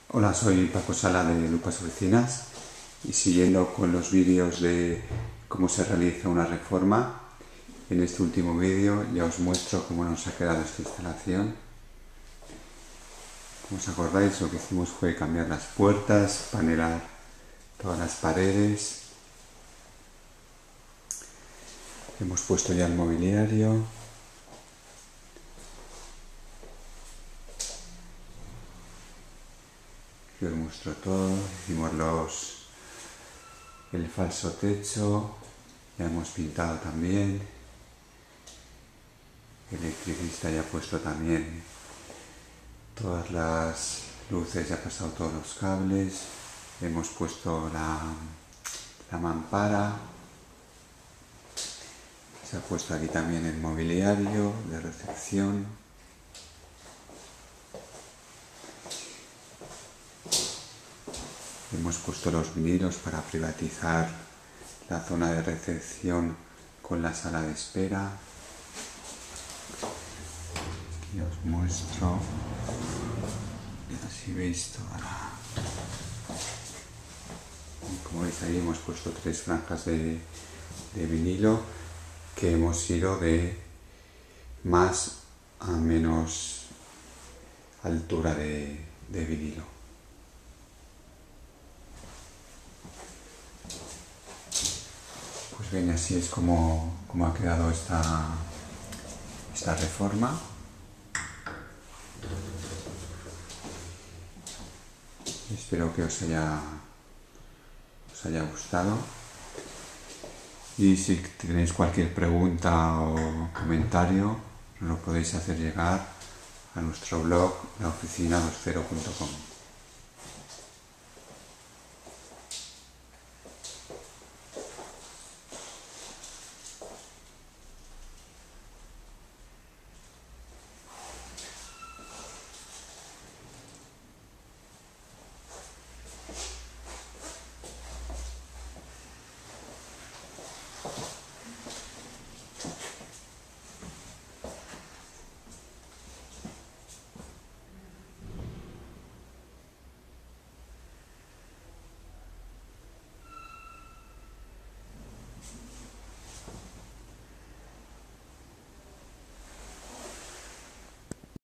Hola, soy Paco Sala de Lupas Oficinas y siguiendo con los vídeos de cómo se realiza una reforma, en este último vídeo ya os muestro cómo nos ha quedado esta instalación. Como os acordáis, lo que hicimos fue cambiar las puertas, panelar todas las paredes. Hemos puesto ya el mobiliario. Aquí os muestro todo. Hicimos el falso techo, ya hemos pintado también. El electricista ya ha puesto también todas las luces, ya ha pasado todos los cables. Hemos puesto la mampara. Se ha puesto aquí también el mobiliario de recepción. Hemos puesto los vinilos para privatizar la zona de recepción con la sala de espera. Aquí os muestro. Así veis toda la... Como veis ahí hemos puesto 3 franjas de vinilo que hemos ido de más a menos altura de vinilo. Pues bien, así es como ha quedado esta reforma. Espero que os haya gustado. Y si tenéis cualquier pregunta o comentario, nos lo podéis hacer llegar a nuestro blog laoficina20.com.